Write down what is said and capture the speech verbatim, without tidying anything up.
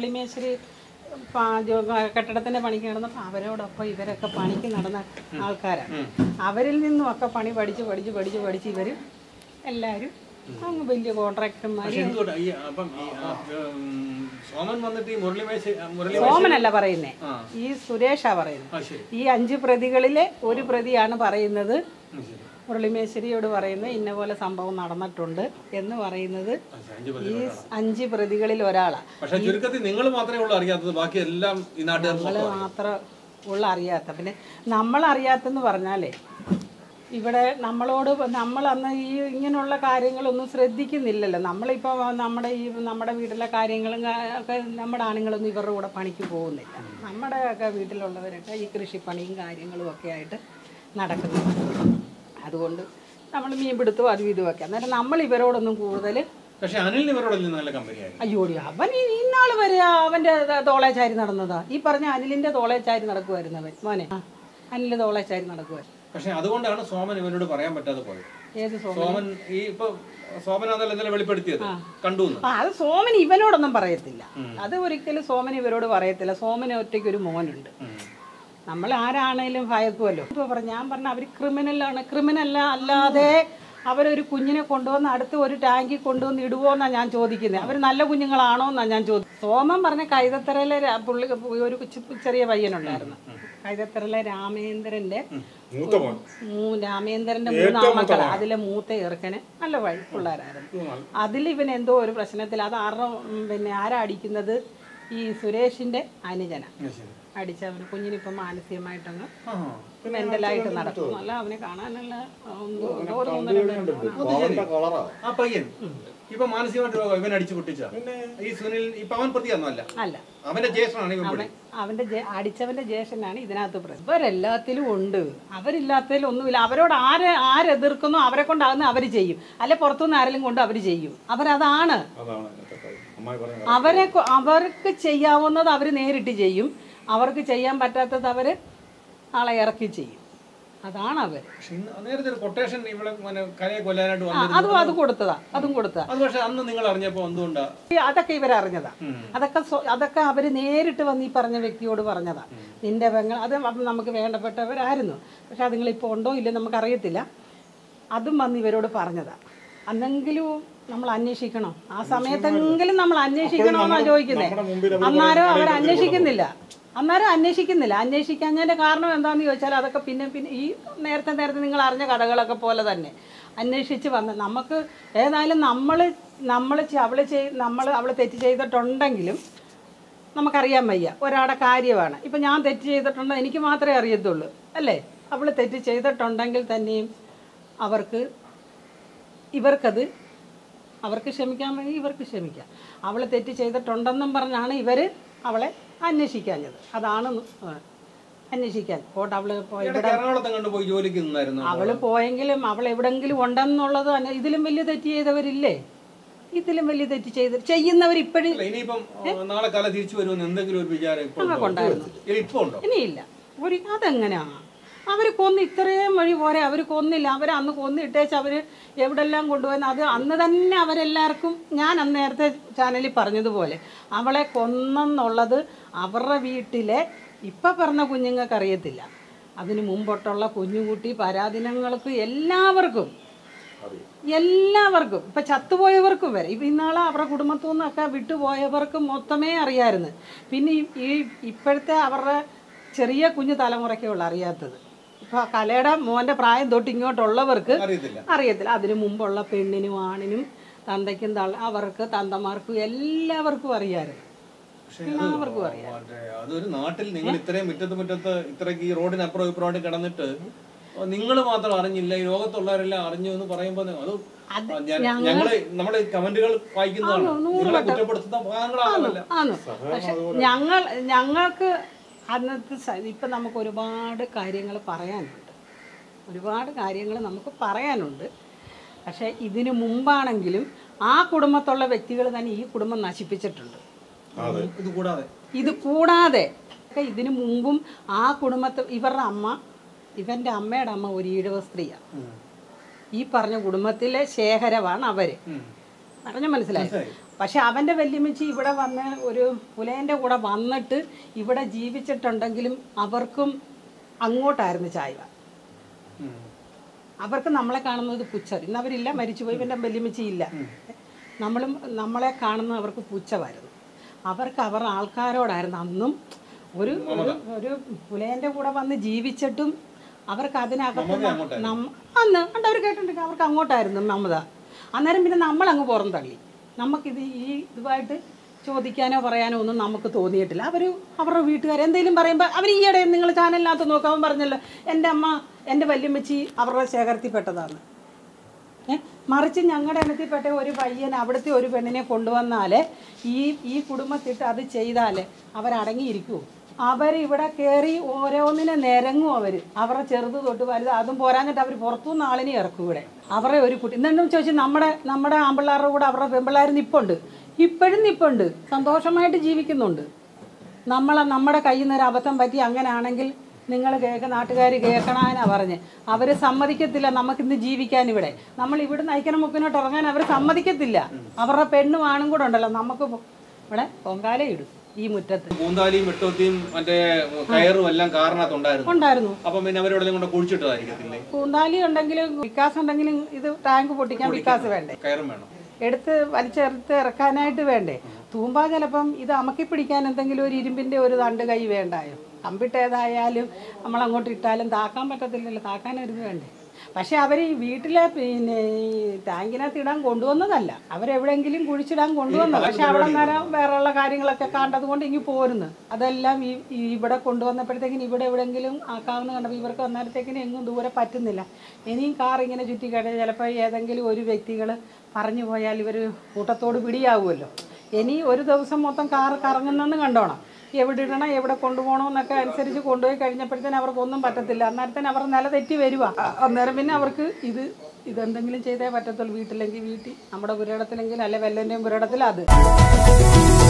മുരളിമേശ്വരി കെട്ടിടത്തിന്റെ പണിക്ക് നടന്നപ്പോൾ അവരോടൊപ്പം ഇവരൊക്കെ പണിക്ക് നടന്ന ആൾക്കാരാണ്. അവരിൽ നിന്നുമൊക്കെ പണി പഠിച്ച് പഠിച്ച് പഠിച്ച് പഠിച്ച് ഇവർ എല്ലാവരും അങ്ങ് വലിയ കോൺട്രാക്ടർമാർ. സോമനല്ല പറയുന്നേ, ഈ സുരേഷാ പറയുന്നത്. ഈ അഞ്ച് പ്രതികളിലെ ഒരു പ്രതിയാണ് പറയുന്നത്. മുരളിമേശ്വരിയോട് പറയുന്നത് ഇന്ന പോലെ സംഭവം നടന്നിട്ടുണ്ട് എന്ന് പറയുന്നത് ഈ അഞ്ച് പ്രതികളിൽ ഒരാളാണ്. നിങ്ങൾ മാത്രമേ ഉള്ളൂ അറിയാത്തത്, ബാക്കി എല്ലാം നമ്മള് മാത്രം ഉള്ള അറിയാത്ത. പിന്നെ നമ്മളറിയാത്തെന്ന് പറഞ്ഞാലേ ഇവിടെ നമ്മളോട് നമ്മൾ അന്ന് ഈ ഇങ്ങനെയുള്ള കാര്യങ്ങളൊന്നും ശ്രദ്ധിക്കുന്നില്ലല്ലോ. നമ്മളിപ്പോൾ നമ്മുടെ ഈ നമ്മുടെ വീട്ടിലെ കാര്യങ്ങളും ഒക്കെ നമ്മുടെ ആണുങ്ങളൊന്നും ഇവരുടെ കൂടെ പണിക്ക് പോകുന്നില്ല. നമ്മുടെ ഒക്കെ വീട്ടിലുള്ളവരൊക്കെ ഈ കൃഷിപ്പണിയും കാര്യങ്ങളും ഒക്കെ ആയിട്ട് നടക്കുന്നു. അതുകൊണ്ട് നമ്മൾ മീൻ പിടുത്തവും അതും ഇതുമൊക്കെ. അന്നേരം നമ്മൾ ഇവരോടൊന്നും കൂടുതൽ അയ്യോടി അവൻ ഇന്നാള് വരെ അവൻ്റെ തോളേച്ചാരി നടന്നതാ. ഈ പറഞ്ഞ അനിലിൻ്റെ തോളേച്ചാരി നടക്കുമായിരുന്നു അവൻ മോനെ. അനിൽ തോളേച്ചാരി നടക്കുമായിരുന്നു. പക്ഷെ അതുകൊണ്ടാണ് സോമൻ ഇവനോട് പറയാൻ പറ്റാതെ പോയത്. ഏത് സോമൻ? ഈ ഇപ്പൊ സോമനാന്നല്ലോ വെളിപ്പെടുത്തിയത് കണ്ടു. അത് സോമൻ ഇവനോടൊന്നും പറയത്തില്ല. അത് ഒരിക്കലും സോമൻ ഇവരോട് പറയത്തില്ല. സോമന് ഒറ്റയ്ക്ക് ഒരു മോനുണ്ട്. നമ്മൾ ആരാണേലും ഭയക്കുമല്ലോ. ഇപ്പോൾ പറഞ്ഞു ഞാൻ പറഞ്ഞ അവർ ക്രിമിനലാണ്. ക്രിമിനല്ല അല്ലാതെ അവരൊരു കുഞ്ഞിനെ കൊണ്ടുവന്ന് അടുത്ത് ഒരു ടാങ്കിൽ കൊണ്ടുവന്ന് ഇടുവോ എന്നാണ് ഞാൻ ചോദിക്കുന്നത്. അവർ നല്ല കുഞ്ഞുങ്ങളാണോ എന്നാണ് ഞാൻ ചോദിച്ചത്. സോമൻ പറഞ്ഞ കൈതത്തറയിലെ പുള്ളി ഒരു ചെറിയ പയ്യനുണ്ടായിരുന്നു. കൈതത്തറയിലെ രാമേന്ദ്രന്റെ രാമേന്ദ്രന്റെ മൂന്നാമക്കള അതിലെ മൂത്ത ചെറുക്കന് നല്ല വഴി പിള്ളേരായിരുന്നു. അതിൽ ഇവൻ എന്തോ ഒരു പ്രശ്നത്തിൽ അത് ആരുടെ പിന്നെ ആരാ അടിക്കുന്നത്? ഈ സുരേഷിന്റെ അനുജന അടിച്ചവന്. കുഞ്ഞിനിപ്പം മാനസികമായിട്ടങ്ങ് മെന്റലായിട്ട് നടക്കും. അല്ല അവനെ കാണാനുള്ള അവന്റെ അടിച്ചവന്റെ ജ്യേഷ്ഠനാണ് ഇതിനകത്ത് പ്രശ്നം. ഇവരെല്ലാത്തിലും ഉണ്ട്, അവരില്ലാത്തതിലും ഒന്നുമില്ല. അവരോട് ആരെ ആരെതിർക്കുന്നോ അവരെ കൊണ്ടാകുന്ന അവര് ചെയ്യും. അല്ലെ പുറത്തുനിന്ന് ആരെങ്കിലും കൊണ്ട് അവര് ചെയ്യും. അവരതാണ് അവരെ അവർക്ക് ചെയ്യാവുന്നത് അവര് നേരിട്ട് ചെയ്യും. അവർക്ക് ചെയ്യാൻ പറ്റാത്തത് അവര് ആളെ ഇറക്കി ചെയ്യും. അതാണ് അവർ. അതും അത് കൊടുത്തതാ അതും കൊടുത്തതാ അതൊക്കെ ഇവരറിഞ്ഞതാ. അതൊക്കെ അതൊക്കെ അവര് നേരിട്ട് വന്ന് ഈ പറഞ്ഞ വ്യക്തിയോട് പറഞ്ഞതാ. നിന്റെ പെങ്ങൾ അത് നമുക്ക് വേണ്ടപ്പെട്ടവരായിരുന്നു. പക്ഷെ അതുങ്ങളിപ്പോൾ ഉണ്ടോ ഇല്ല നമുക്കറിയത്തില്ല. അതും വന്ന് ഇവരോട് പറഞ്ഞതാ. അന്നെങ്കിലും നമ്മൾ അന്വേഷിക്കണം. ആ സമയത്തെങ്കിലും നമ്മൾ അന്വേഷിക്കണമെന്നാണ് ചോദിക്കുന്നത്. അന്നേരം അവർ അന്വേഷിക്കുന്നില്ല. അന്നേരം അന്വേഷിക്കുന്നില്ല. അന്വേഷിക്കാഞ്ഞതിൻ്റെ കാരണം എന്താണെന്ന് ചോദിച്ചാൽ അതൊക്കെ പിന്നെ പിന്നെ ഈ നേരത്തെ നേരത്തെ നിങ്ങൾ അറിഞ്ഞ കഥകളൊക്കെ പോലെ തന്നെ അന്വേഷിച്ച് വന്ന് നമുക്ക് ഏതായാലും നമ്മൾ നമ്മൾ അവൾ ചെയ് നമ്മൾ അവൾ തെറ്റ് ചെയ്തിട്ടുണ്ടെങ്കിലും നമുക്കറിയാൻ വയ്യ. ഒരാളുടെ കാര്യമാണ്. ഇപ്പം ഞാൻ തെറ്റ് ചെയ്തിട്ടുണ്ടോ എനിക്ക് മാത്രമേ അറിയത്തുള്ളൂ അല്ലേ? അവൾ തെറ്റ് ചെയ്തിട്ടുണ്ടെങ്കിൽ തന്നെയും അവർക്ക് ഇവർക്കത് അവർക്ക് ക്ഷമിക്കാൻ വേണ്ടി ഇവർക്ക് ക്ഷമിക്കാം. അവൾ തെറ്റ് ചെയ്തിട്ടുണ്ടെന്നും പറഞ്ഞാണ് ഇവർ അവളെ അന്വേഷിക്കാഞ്ഞത്. അതാണ് അന്വേഷിക്കാൻ പോട്ടെ. അവള് അവള് പോയെങ്കിലും അവൾ എവിടെങ്കിലും ഉണ്ടെന്നുള്ളത് ഇതിലും വലിയ തെറ്റ് ചെയ്തവരില്ലേ? ഇതിലും വലിയ തെറ്റ് ചെയ്ത് ചെയ്യുന്നവർ ഇപ്പോഴും ഇനിയില്ല. ഒരു അതെങ്ങനെയാണ് അവർ കൊന്ന് ഇത്രയും വഴി പോരെ? അവർ കൊന്നില്ല. അവർ അന്ന് കൊന്നിട്ടേച്ച് അവർ എവിടെല്ലാം കൊണ്ടുപോയെന്ന് അത് അന്ന് തന്നെ അവരെല്ലാവർക്കും ഞാൻ അന്ന് നേരത്തെ ചാനലിൽ പറഞ്ഞതുപോലെ അവളെ കൊന്നെന്നുള്ളത് അവരുടെ വീട്ടിലെ ഇപ്പം പറഞ്ഞ കുഞ്ഞുങ്ങൾക്ക് അറിയത്തില്ല. അതിന് മുമ്പൊട്ടുള്ള കുഞ്ഞുകുട്ടി പരാതിനങ്ങൾക്ക് എല്ലാവർക്കും എല്ലാവർക്കും ഇപ്പം ചത്തുപോയവർക്കും വരെ ഇപ്പം ഇന്നാളെ അവരുടെ കുടുംബത്തു നിന്നൊക്കെ വിട്ടുപോയവർക്കും മൊത്തമേ അറിയാമായിരുന്നു. പിന്നെ ഈ ഇപ്പോഴത്തെ അവരുടെ ചെറിയ കുഞ്ഞു തലമുറയ്ക്കുള്ള അറിയാത്തത്. ഇപ്പം കലയുടെ മോൻ്റെ പ്രായം തൊട്ട് ഇങ്ങോട്ടുള്ളവർക്ക് അറിയത്തില്ല. അതിനു മുമ്പുള്ള പെണ്ണിനും ആണിനും തന്തയ്ക്കും തള്ള അവർക്ക് തന്തമാർക്കും എല്ലാവർക്കും അറിയാമായിരുന്നു. എല്ലാവർക്കും അറിയാം. അതൊരു നാട്ടിൽ നിങ്ങൾ ഇത്രയും മുറ്റത്ത് മുറ്റത്ത് ഇത്രയ്ക്ക് ഈ റോഡിനപ്പുറം ഇപ്പുറമായിട്ട് കിടന്നിട്ട് നിങ്ങൾ മാത്രം അറിഞ്ഞില്ല, ഈ ലോകത്തുള്ളവരെല്ലാം അറിഞ്ഞു എന്ന് പറയുമ്പോൾ അത് ഞങ്ങള് നമ്മുടെ കമന്റുകൾ വായിക്കുന്നതാണ്. നിങ്ങളെ കുറ്റപ്പെടുത്തുന്ന ഭാഗങ്ങളാണല്ല. പക്ഷെ ഞങ്ങൾ ഞങ്ങൾക്ക് അന്നത്തെ ഇപ്പം നമുക്ക് ഒരുപാട് കാര്യങ്ങൾ പറയാനുണ്ട്. ഒരുപാട് കാര്യങ്ങൾ നമുക്ക് പറയാനുണ്ട്. പക്ഷേ ഇതിനു മുമ്പാണെങ്കിലും ആ കുടുംബത്തുള്ള വ്യക്തികൾ തന്നെ ഈ കുടുംബം നശിപ്പിച്ചിട്ടുണ്ട്. ഇത് കൂടാതെ ഇത് കൂടാതെ ഇതിനു മുമ്പും ആ കുടുംബത്തിൽ ഇവരുടെ അമ്മ ഇവൻ്റെ അമ്മയുടെ അമ്മ ഒരു ഈഴവ സ്ത്രീയാണ്. ഈ പറഞ്ഞ കുടുംബത്തിലെ ശേഖരവാണ് അവര്. പറഞ്ഞ മനസ്സിലായി. പക്ഷെ അവൻ്റെ വല്യമ്മച്ചി ഇവിടെ വന്ന് ഒരു പുലേൻ്റെ കൂടെ വന്നിട്ട് ഇവിടെ ജീവിച്ചിട്ടുണ്ടെങ്കിലും അവർക്കും അങ്ങോട്ടായിരുന്നു ചായ. അവർക്ക് നമ്മളെ കാണുന്നത് പുച്ഛം. ഇന്ന് അവരില്ല, മരിച്ചുപോയി. ഇവൻ്റെ വല്യമ്മച്ചി ഇല്ല. നമ്മളും നമ്മളെ കാണുന്ന അവർക്ക് പുച്ഛമായിരുന്നു. അവർക്ക് അവർ ആൾക്കാരോടായിരുന്നു അന്നും ഒരു ഒരു പുലേൻ്റെ കൂടെ വന്ന് ജീവിച്ചിട്ടും അവർക്ക് അതിനകത്ത് അന്ന് കണ്ട് അവർ കേട്ടിട്ടുണ്ടെങ്കിൽ അവർക്ക് അങ്ങോട്ടായിരുന്നു മമത. അന്നേരം പിന്നെ നമ്മളങ്ങ് പുറം തള്ളി. നമുക്കിത് ഈ ഇതുമായിട്ട് ചോദിക്കാനോ പറയാനോ ഒന്നും നമുക്ക് തോന്നിയിട്ടില്ല. അവർ അവരുടെ വീട്ടുകാർ എന്തെങ്കിലും പറയുമ്പോൾ അവർ ഈയിടെ നിങ്ങൾ ചാനലിനകത്ത് നോക്കാൻ പറഞ്ഞല്ലോ എൻ്റെ അമ്മ എൻ്റെ വല്യമ്മച്ചി അവരുടെ ശേഖരത്തിൽപ്പെട്ടതാണ്. ഏഹ് മറിച്ച് ഞങ്ങളുടെ ഇനത്തിൽപ്പെട്ട ഒരു പയ്യൻ അവിടുത്തെ ഒരു പെണ്ണിനെ കൊണ്ടുവന്നാൽ ഈ ഈ കുടുംബത്തിട്ട് അത് ചെയ്താൽ അവരടങ്ങിയിരിക്കുമോ? അവരിവിടെ കയറി ഓരോന്നിനെ നിരങ്ങും. അവർ അവരുടെ ചെറുത് തൊട്ട് വലുത് അതും പോരാഞ്ഞിട്ട് അവർ പുറത്തുനിന്ന് ആളിനെ ഇറക്കും. ഇവിടെ അവരുടെ ഒരു കുട്ടി എന്നു ചോദിച്ചാൽ നമ്മുടെ നമ്മുടെ ആമ്പിള്ളാരുടെ കൂടെ അവരുടെ പെമ്പിള്ളാർ നിപ്പുണ്ട്, ഇപ്പോഴും നിപ്പുണ്ട്, സന്തോഷമായിട്ട് ജീവിക്കുന്നുണ്ട്. നമ്മളെ നമ്മുടെ കയ്യിൽ നിന്നൊരു അബദ്ധം പറ്റി അങ്ങനെയാണെങ്കിൽ നിങ്ങൾ കേൾക്ക നാട്ടുകാർ കേൾക്കണമെന്നാണ് പറഞ്ഞ് അവർ സമ്മതിക്കത്തില്ല. നമുക്കിന്ന് ജീവിക്കാൻ ഇവിടെ നമ്മൾ ഇവിടെ നയിക്കണ മുക്കിനോട്ട് ഇറങ്ങാൻ അവർ സമ്മതിക്കത്തില്ല. അവരുടെ പെണ്ണും ആണും കൂടെ ഉണ്ടല്ലോ, നമുക്ക് ഇവിടെ പൊങ്കാല ഇടും ഈ മുറ്റത്ത്. പൂന്താലിയും വെട്ടോത്തിയും മറ്റേ കയറും എല്ലാം കാരണത്തുണ്ടായിരുന്നു ഉണ്ടായിരുന്നു. അപ്പം പിന്നെ അവരോടെല്ലാം കൊണ്ട് കുഴിച്ചിട്ടതായിരിക്കത്തില്ലേ? പൂന്താലി ഉണ്ടെങ്കിലും വിക്കാസ് ഉണ്ടെങ്കിലും ഇത് ടാങ്ക് പൊട്ടിക്കാൻ വിക്കാസ് വേണ്ടേ? കയറും വേണം, എടുത്ത് വലിച്ചെടുത്ത് ഇറക്കാനായിട്ട് വേണ്ടേ? തൂമ്പ ചിലപ്പം ഇത് അമക്കി പിടിക്കാൻ എന്തെങ്കിലും ഒരു ഇരുമ്പിൻ്റെ ഒരു തണ്ട് കൈ വേണ്ടായോ? കമ്പിട്ട് ഏതായാലും നമ്മളങ്ങോട്ട് ഇട്ടാലും താക്കാൻ പറ്റത്തില്ലല്ലോ, താക്കാനൊരിത് വേണ്ടേ? പക്ഷെ അവർ ഈ വീട്ടിലെ പിന്നെ ഈ ടാങ്കിനകത്ത് ഇടാൻ കൊണ്ടുവന്നതല്ല, അവരെവിടെയെങ്കിലും കുഴിച്ചിടാൻ കൊണ്ടുവന്നത്. പക്ഷെ അവിടെ നേരം വേറെയുള്ള കാര്യങ്ങളൊക്കെ കണ്ടത് കൊണ്ട് ഇങ്ങ് പോരുന്നു. അതെല്ലാം ഈ ഇവിടെ കൊണ്ടുവന്നപ്പോഴത്തേക്കിന് ഇവിടെ എവിടെയെങ്കിലും ആക്കാവുന്ന കണ്ടപ്പോൾ ഇവർക്ക് വന്നപ്പോഴത്തേക്കിന് എങ്ങും ദൂരെ പറ്റുന്നില്ല. ഇനിയും കാർ ഇങ്ങനെ ചുറ്റി കഴിഞ്ഞാൽ ചിലപ്പോൾ ഏതെങ്കിലും ഒരു വ്യക്തികൾ പറഞ്ഞു പോയാൽ ഇവർ കൂട്ടത്തോട് പിടിയാവുമല്ലോ. ഇനി ഒരു ദിവസം മൊത്തം കാർ കറങ്ങുന്നെന്ന് കണ്ടോണം. എവിടെ ഇടണം എവിടെ കൊണ്ടുപോകണമെന്നൊക്കെ അനുസരിച്ച് കൊണ്ടുപോയി കഴിഞ്ഞപ്പോഴത്തേന് അവർക്കൊന്നും പറ്റത്തില്ല. അന്നേരത്തിന് അവർ നില തെറ്റി വരുക. അന്നേരം പിന്നെ അവർക്ക് ഇത് ഇതെന്തെങ്കിലും ചെയ്തേ പറ്റത്തുള്ളൂ. വീട്ടിലെങ്കിൽ വീട്ടിൽ, നമ്മുടെ പുരയിടത്തിലെങ്കിൽ അല്ലെ വല്ലൻ്റെയും പുരയിടത്തിൽ അത്